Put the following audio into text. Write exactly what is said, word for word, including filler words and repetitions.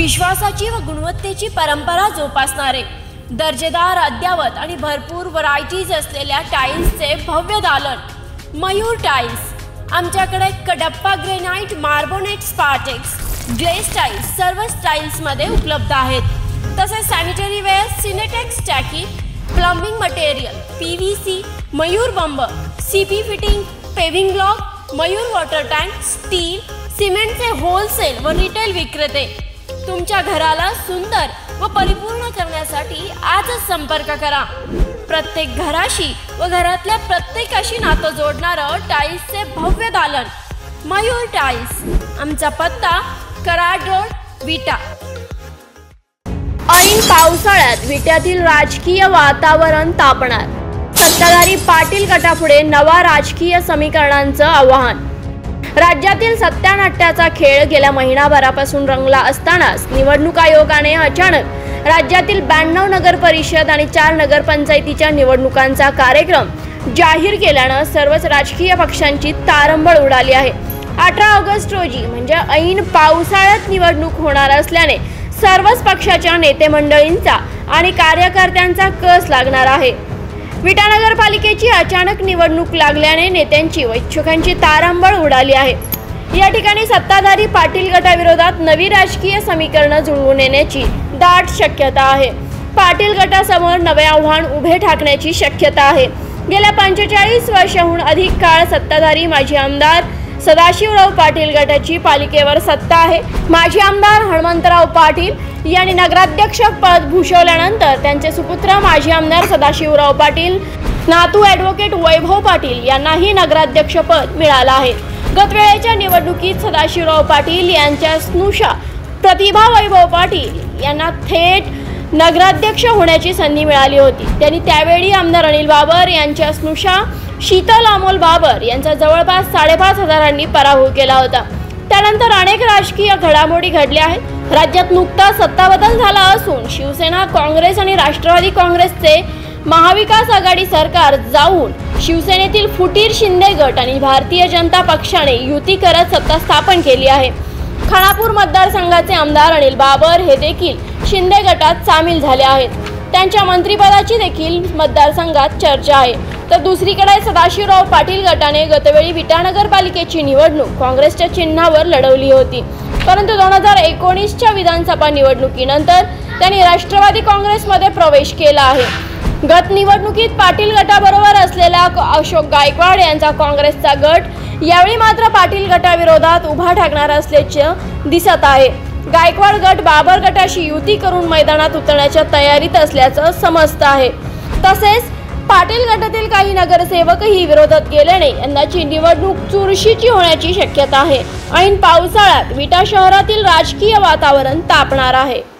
विश्वासाची व गुणवत्तेची परंपरा जोपासणारे, दर्जेदार, अद्यावत आणि भरपूर व्हरायटीज असलेल्या टाइल्सचे भव्य दालन मयूर टाइल्स। आमच्याकडे Kadappa granite, marbonite, spartex, glaze tiles सर्व स्टाइल्समध्ये उपलब्ध आहेत। तसेच सॅनिटरी वेअर, सिनेटेक्स टाकी, प्लंबिंग मटेरियल, पीव्हीसी, मयूर बंब, CP fitting, paving block, Mayur water tank, steel, सिमेंटचे होलसेल व रिटेल विक्रेते। तुमच्या घराला सुंदर व परिपूर्ण करण्यासाठी आजच संपर्क करा। प्रत्येक घराशी व घरातल्या प्रत्येकाशी नातं जोडणारं टाइल्सचे भव्य दालन मयूर टाइल्स। आमचा पत्ता कराड रोड, विटा। ऐन पावसाळ्यात विट्यातील राजकीय वातावरण तापणार, सत्ताधारी पाटील गटापुढे नवा राजकीय समीकरणांचं आव्हान। राज्यातील सत्तानाट्याचा खेळ गेल्या महिनाभरापासून रंगला असतानाच निवडणूक आयोगाने अचानक राज्यातील ब्याण्णव नगर परिषद आणि चार नगरपंचायतीच्या निवडणुकांचा कार्यक्रम जाहीर केल्यानं सर्वच राजकीय पक्षांची तारंबळ उडाली आहे। अठरा ऑगस्ट रोजी म्हणजे ऐन पावसाळ्यात निवडणूक होणार असल्याने सर्वच पक्षाच्या नेते मंडळींचा आणि कार्यकर्त्यांचा कस लागणार आहे। विटा नगरपालिकेची अचानक निवडणूक लागल्याने नेत्यांची व इच्छुकांची तारंबळ उडाली आहे। या ठिकाणी सत्ताधारी पाटील गटाविरोधात नवी राजकीय समीकरणं जुळवून येण्याची दाट शक्यता आहे। पाटील गटासमोर नवे आव्हान उभे ठाकण्याची शक्यता आहे। गेल्या पंचेचाळीस वर्षाहून अधिक काळ सत्ताधारी माजी आमदार सदाशिवराव पाटील गटाची पालिकेवर सत्ता आहे। माजी आमदार हनुमंतराव पाटील यांनी नगराध्यक्ष पद भूषवल्यानंतर त्यांचे सुपुत्र माजी आमदार सदाशिवराव पाटील, नातू ॲडव्होकेट वैभव पाटील यांनाही नगराध्यक्ष पद मिळालं आहे। गतवेळेच्या निवडणुकीत सदाशिवराव पाटील यांच्या स्नुषा प्रतिभा वैभव पाटील यांना थेट नगराध्यक्ष होण्याची संधी मिळाली होती। त्यांनी त्यावेळी आमदार अनिल बाबर यांच्या स्नुषा शीतल अमोल बाबर यांचा जवळपास साडेपाच हजारांनी पराभव केला होता। त्यानंतर अनेक राजकीय घडामोडी घडल्या आहेत। राज्यात नुकताच सत्ताबदल झाला असून शिवसेना, काँग्रेस आणि राष्ट्रवादी काँग्रेसचे महाविकास आघाडी सरकार जाऊन शिवसेनेतील फुटीर शिंदे गट आणि भारतीय जनता पक्षाने युती करत सत्ता स्थापन केली आहे। खानापूर मतदारसंघाचे आमदार अनिल बाबर हे देखील शिंदे गटात सामील झाले आहेत। त्यांच्या मंत्रिपदाची देखील मतदारसंघात चर्चा आहे। तर दुसरीकडे सदाशिवराव पाटील गटाने गतवेळी विटा नगरपालिकेची निवडणूक काँग्रेसच्या चिन्हावर लढवली होती, परंतु दोन हजार एकोणीसच्या विधानसभा निवडणुकीनंतर त्यांनी राष्ट्रवादी काँग्रेसमध्ये प्रवेश केला आहे। गत निवडणुकीत पाटील गटाबरोबर असलेला अशोक गायकवाड यांचा काँग्रेसचा गट यावेळी मात्र पाटील गटाविरोधात उभा ठाकणार असल्याचे दिसत आहे। गायकवाड गट बाबर गटाशी युती करून मैदानात उतरण्याच्या तयारीत असल्याचं समजत आहे। तसेच पाटील गटातील काही नगरसेवकही विरोधात गेल्याने यंदाची निवडणूक चुरशीची होण्याची शक्यता आहे। ऐन पावसाळ्यात विटा शहरातील राजकीय वातावरण तापणार आहे।